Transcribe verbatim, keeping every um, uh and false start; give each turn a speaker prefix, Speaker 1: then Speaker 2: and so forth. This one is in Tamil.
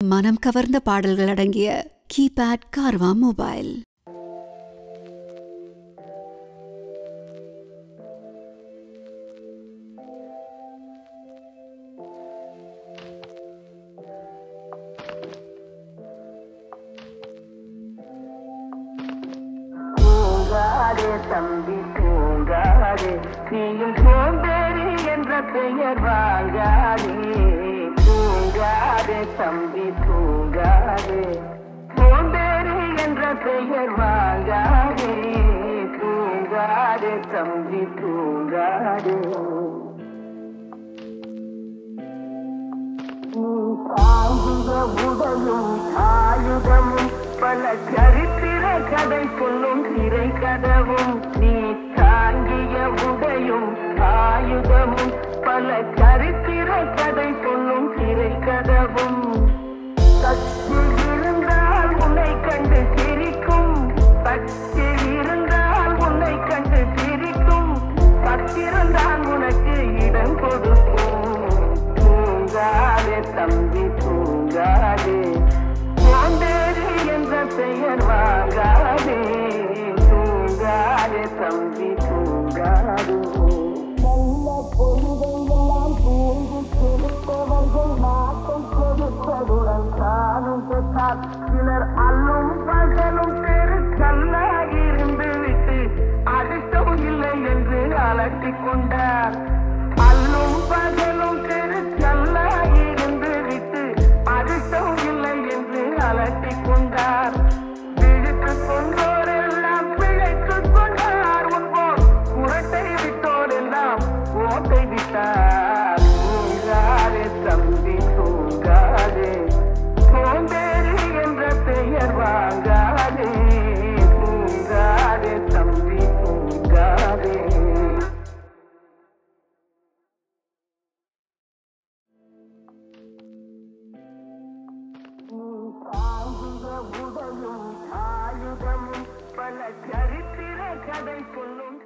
Speaker 1: மனம் கவர்ந்த பாடல்கள் அடங்கிய கீபேட் கார்வா மொபைல்.
Speaker 2: தம்பி தூங்காதே, நீயும் சோம்பேறி என்ற பெயர் வாங்காதே. தூங்காதே தம்பி தூங்காதே, சோம்பேறி என்ற பெயர் வாங்காதே. தூங்காதே தம்பி தூங்காதே. நீ தாங்குக உடலும் ஆயுதமும் பல சரித்திர கதை சொல்லும் திரை கதவும். நீ தாங்கிய உடையும் ஆயுதமும் பல சரித்திர கதை சொல்லும் திரை கதவும். சத்தில் இருந்தால் உன்னை கண்டு சிரிக்கும், சத்தில் இருந்தால் உன்னை கண்டு சிரிக்கும், சத்திருந்தால் உனக்கு இடம் கொடுக்கும். தூங்காதே தம்பி தூங்காதே, சோம்பேறி என்ற பெயர் வாங்காதே. தூங்காதே தம்பி தூங்காதே. நல்ல பொழுதையெல்லாம் தூங்கி கொடுத்தவர்கள் நாட்டை கொடுப்பதுடன் தானும் பெற்றார். சிலர் அல்லும் பகலும் தெருக்கல்லாயிருந்து விட்டு அதிர்ஷ்டம் இல்லை என்று அலட்டிக் கொண்டார். அல்லும் பகலும் தெருக்கல்லாயிருந்து விட்டு அதிர்ஷ்டம் இல்லை என்று அலட்டிக் கொண்டார். விழித்துக் கொண்டோரெல்லாம் பிழைத்துக் கொண்டார். உன்போல் குரட்டை விட்டோரெல்லாம் ஓட்டை விட்டார். தூங்காதே தம்பி தூங்காதே, சோம்பேறி என்ற பெயர் வாங்காதே. தூங்காதே தம்பி தூங்காதே. உடையும் ஆயுதமும் பல சரித்திர கதை சொல்லும்